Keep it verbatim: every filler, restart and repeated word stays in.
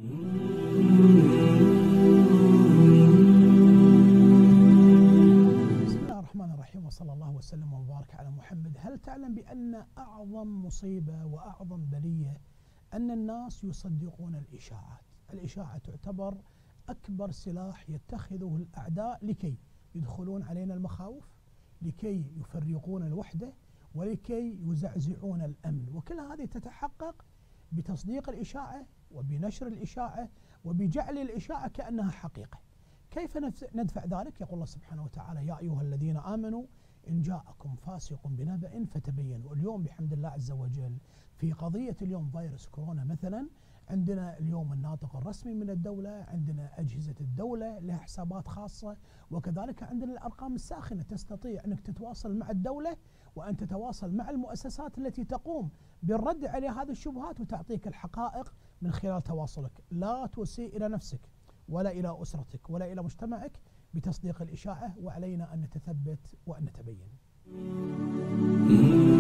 بسم الله الرحمن الرحيم، وصلى الله وسلم وبارك على محمد. هل تعلم بأن أعظم مصيبة وأعظم بلية أن الناس يصدقون الإشاعات؟ الإشاعة تعتبر أكبر سلاح يتخذه الأعداء لكي يدخلون علينا المخاوف، لكي يفرقون الوحدة، ولكي يزعزعون الأمن. وكل هذه تتحقق بتصديق الإشاعة وبنشر الإشاعة وبجعل الإشاعة كأنها حقيقة. كيف ندفع ذلك؟ يقول الله سبحانه وتعالى: يا أيها الذين آمنوا إن جاءكم فاسق بنبأ فتبينوا. اليوم بحمد الله عز وجل في قضية اليوم فيروس كورونا مثلا، عندنا اليوم الناطق الرسمي من الدولة، عندنا أجهزة الدولة لها حسابات خاصة، وكذلك عندنا الأرقام الساخنة. تستطيع أنك تتواصل مع الدولة وأن تتواصل مع المؤسسات التي تقوم بالرد على هذه الشبهات وتعطيك الحقائق من خلال تواصلك. لا تسيء إلى نفسك ولا إلى أسرتك ولا إلى مجتمعك بتصديق الإشاعة، وعلينا أن نتثبت وأن نتبين.